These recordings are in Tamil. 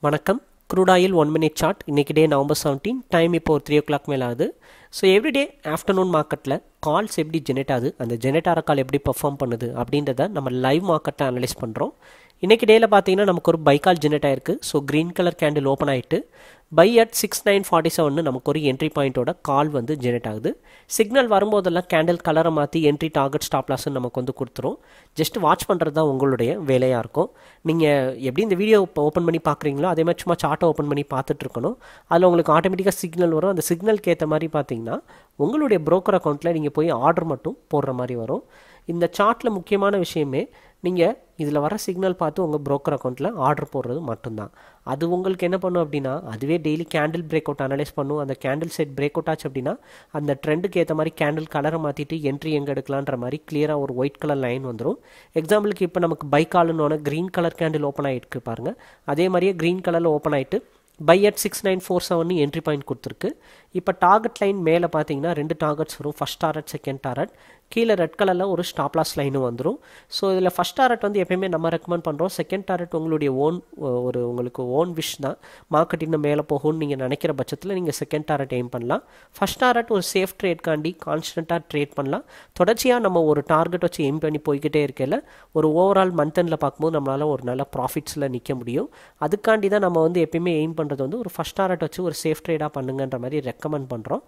வணக்கம். crude oil 1 minute chart. இன்னைக்கு டே November 17, டைம் இப்போ 3 o'clock மேலே ஆகுது. ஸோ எவ்ரிடே ஆஃப்டர்நூன் மார்க்கெட்டில் கால்ஸ் எப்படி ஜெனரேட் ஆகுது, அந்த ஜெனரேட் ஆகிற கால் எப்படி பெர்ஃபார்ம் பண்ணுது அப்படின்றத நம்ம லைவ் மார்க்கெட்டை அனலைஸ் பண்ணுறோம். இன்றைக்கி டேயில் பார்த்தீங்கன்னா நமக்கு ஒரு பை கால் ஜெனரேட் ஆயிருக்கு. So green colour candle open ஆகிட்டு பை அட் 6947 நமக்கு ஒரு என்ட்ரி பாயிண்ட்டோட கால் வந்து ஜெனரேட் ஆகுது. சிக்னல் வரும்போதெல்லாம் கேண்டில் கலரை மாற்றி என்ட்ரி டார்கெட் ஸ்டாப் லாஸ்ன்னு நமக்கு வந்து கொடுத்துரும். ஜஸ்ட் வாட்ச் பண்ணுறது தான் உங்களுடைய வேலையாக இருக்கும். நீங்கள் எப்படி இந்த வீடியோ இப்போ ஓப்பன் பண்ணி பார்க்குறீங்களோ அதே மாதிரி சும்மா சார்ட்டை ஓப்பன் பண்ணி பார்த்துட்டு இருக்கணும். அதில் உங்களுக்கு ஆட்டோமேட்டிக்காக சிக்னல் வரும். அந்த சிக்னலுக்கு ஏற்ற மாதிரி பார்த்தீங்கன்னா உங்களுடைய ப்ரோக்கர் அக்கௌண்ட்டில் நீங்கள் போய் ஆர்டர் மட்டும் போடுற மாதிரி வரும். இந்த சார்ட்டில் முக்கியமான விஷயமே நீங்கள் இதில் வர சிக்னல் பார்த்து உங்கள் ப்ரோக்கர் அக்கௌண்ட்டில் ஆர்டர் போடுறது மட்டும்தான். அது உங்களுக்கு என்ன பண்ணும் அப்படின்னா அதுவே daily candle break out analyse பண்ணும். அந்த கேண்டில் செட் பிரேக் அவுட் ஆச்சு அப்படின்னா அந்த ட்ரெண்டுக்கு ஏற்ற மாதிரி கேண்டில் கலரை மாற்றிட்டு என்ட்ரி எங்கே எடுக்கலான்ற மாதிரி கிளியராக ஒரு ஒயிட் கலர் லைன் வந்துடும். எக்ஸாம்பிளுக்கு இப்போ நமக்கு பை கால்னோட க்ரீன் கலர் கேண்டில் ஓப்பன் ஆகிருக்கு பாருங்கள். அதே மாதிரியே க்ரீன் கலரில் ஓப்பன் ஆகிட்டு பை அட் 6947 என்ட்ரி பாயிண்ட் கொடுத்துருக்கு. இப்போ டார்கெட் லைன் மேலே பார்த்தீங்கன்னா 2 டார்கெட்ஸ் வரும். First target, second target. கீழே ரெட் கலரில் ஒரு ஸ்டாப் லாஸ் லைனும் வந்துடும். ஸோ இதில் ஃபஸ்ட் டார்கெட் வந்து எப்பயுமே நம்ம ரெக்கமெண்ட் பண்ணுறோம். செகண்ட் டார்கெட் உங்களுடைய உங்களுக்கு ஓன் விஷ் தான். மார்க்கெட் இன்னும் மேலே போகும்னு நீங்கள் நினைக்கிற பட்சத்தில் நீங்கள் செகண்ட் டார்கெட் எய்ம் பண்ணலாம். ஃபஸ்ட் டார்கெட் ஒரு சேஃப் ட்ரேட்காண்டி கான்ஸ்டண்ட்டாக ட்ரேட் பண்ணலாம். தொடர்ச்சியாக நம்ம ஒரு டார்கெட் வச்சு எய்ம் பண்ணி போய்கிட்டே இருக்கல ஒரு ஓவரால் மந்த் எண்டில் பார்க்கும்போது நம்மளால் ஒரு நல்ல ப்ராஃபிட்ஸில் நிற்க முடியும். அதுக்காண்டி தான் நம்ம வந்து எப்பயுமே எய்ம் பண்ணுறது வந்து ஒரு ஃபஸ்ட் டார்கெட் வச்சு ஒரு சேஃப் ட்ரேடாக பண்ணுங்கன்ற மாதிரி ரெக்கமெண்ட் பண்ணுறோம்.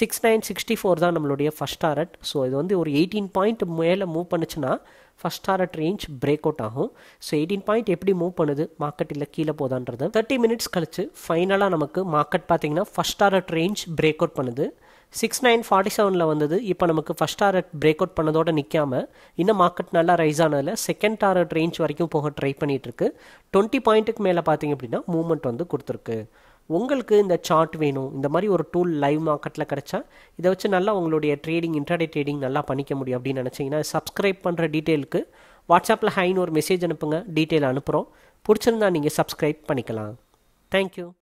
6964 தான் நம்மளுடைய ஃபஸ்ட் டார்கெட். ஸோ இது வந்து ஒரு 18 பாயிண்ட் மேலே மூவ் பண்ணுச்சுன்னா first target range break out ஆகும். ஸோ 18 பாயிண்ட் எப்படி மூவ் பண்ணுது, மார்க்கெட் இல்லை கீழே போதான்றது 30 மினிட்ஸ் கழிச்சு ஃபைனலாக நமக்கு மார்க்கெட் பார்த்தீங்கன்னா first target range break out பண்ணுது. 6947 வந்தது. இப்போ நமக்கு ஃபஸ்ட் டார்கெட் பிரேக் அவுட் பண்ணதோடு நிற்காமல் இன்னும் மார்க்கெட் நல்லா ரைஸ் ஆனதில் செகண்ட் டார்கெட் ரேஞ்ச் வரைக்கும் போக ட்ரை பண்ணிகிட்ருக்கு. 20 பாயிண்ட்டுக்கு மேலே பார்த்தீங்க அப்படின்னா மூவ்மெண்ட் வந்து கொடுத்துருக்கு. உங்களுக்கு இந்த சார்ட் வேணும், இந்த மாதிரி ஒரு டூல் லைவ் மார்க்கெட்டில் கிடச்சா இதை வச்சு நல்லா உங்களுடைய ட்ரேடிங், இன்ட்ராடே ட்ரேடிங் நல்லா பண்ணிக்க முடியும் அப்படின்னு நினச்சிங்கன்னா சப்ஸ்கிரைப் பண்ணுற டீட்டெயிலுக்கு வாட்ஸ்அப்பில் ஹைன்னு ஒரு மெசேஜ் அனுப்புங்க. டீட்டெயில் அனுப்புகிறோம். பிடிச்சிருந்தா நீங்கள் சப்ஸ்கிரைப் பண்ணிக்கலாம். தேங்க்யூ.